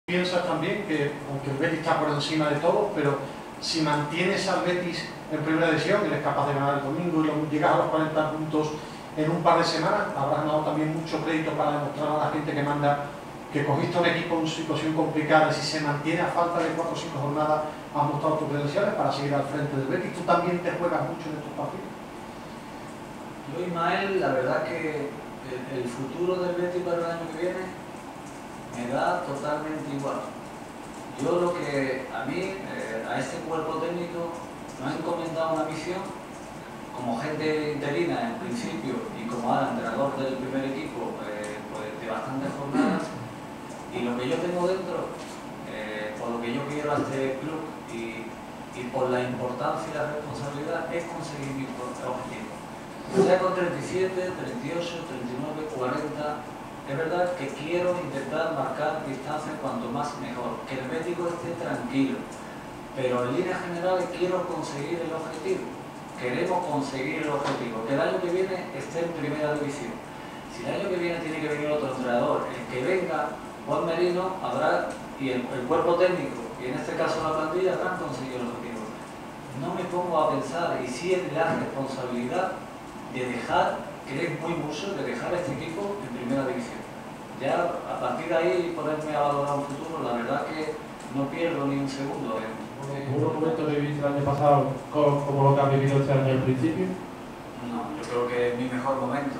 Piensas también que, aunque el Betis está por encima de todo, pero si mantienes al Betis en primera división, eres capaz de ganar el domingo y llegas a los 40 puntos en un par de semanas, habrás ganado también mucho crédito para demostrar a la gente que manda que cogiste un equipo en una situación complicada. Si se mantiene a falta de 4 o 5 jornadas, has mostrado tus credenciales para seguir al frente del Betis. Tú también te juegas mucho en estos partidos. Yo, Ismael, la verdad que el futuro del Betis para el año que viene me da totalmente igual. Yo lo que a mí, a este cuerpo técnico, nos ha encomendado una misión como gente interina en principio y como ahora entrenador del primer equipo pues de bastantes jornadas, y lo que yo tengo dentro, por lo que yo quiero a este club y por la importancia y la responsabilidad, es conseguir mi objetivo. Sea con 37, 38, 39, 40... Es verdad que quiero intentar marcar distancias cuanto más mejor, que el Bético esté tranquilo, pero en líneas generales quiero conseguir el objetivo. Queremos conseguir el objetivo, que el año que viene esté en primera división. Si el año que viene tiene que venir otro entrenador, el que venga, Juan Merino, habrá, y el cuerpo técnico, y en este caso la plantilla, habrán conseguido el objetivo. No me pongo a pensar, y sí es la responsabilidad de dejar, que es muy mucho, de dejar este equipo en primera división. Ya a partir de ahí ponerme a valorar un futuro, la verdad que no pierdo ni un segundo. ¿Un momento que viviste el año pasado como lo que has vivido este año al principio? No, yo creo que es mi mejor momento.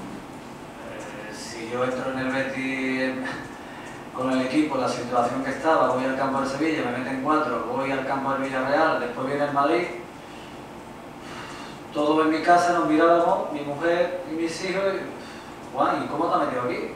Si yo entro en el Betis con el equipo, la situación que estaba, voy al campo del Sevilla, me meten 4, voy al campo del Villarreal, después viene el Madrid, todos en mi casa nos mirábamos, mi mujer y mis hijos, y Juan, ¿y cómo te has metido aquí?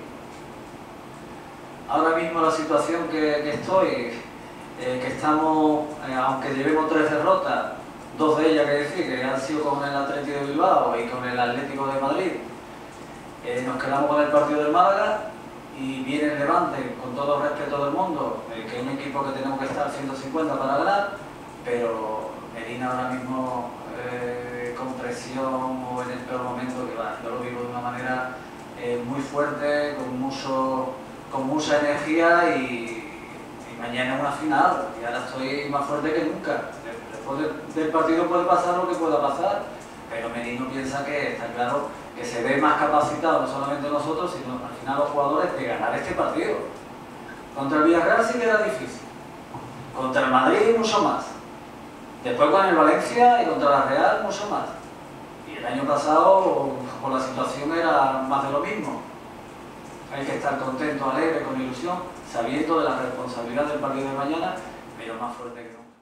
Ahora mismo la situación que estoy, que estamos, aunque llevemos 3 derrotas, 2 de ellas que decir, que han sido con el Atlético de Bilbao y con el Atlético de Madrid, nos quedamos con el partido del Málaga y viene el Levante, con todo el respeto del mundo, que es un equipo que tenemos que estar 150 para ganar, pero Medina ahora mismo con presión o en el peor momento que va. Yo lo vivo de una manera muy fuerte, con mucha energía y mañana es una final y ahora estoy más fuerte que nunca. Después del partido puede pasar lo que pueda pasar, pero Merino piensa que está claro que se ve más capacitado, no solamente nosotros, sino al final los jugadores, de ganar este partido. Contra el Villarreal sí que era difícil, contra el Madrid mucho más. Después con el Valencia y contra la Real mucho más. Y el año pasado, por la situación, era más de lo mismo. Hay que estar contento, alegre, con ilusión, sabiendo de la responsabilidad del partido de mañana, pero más fuerte que nunca.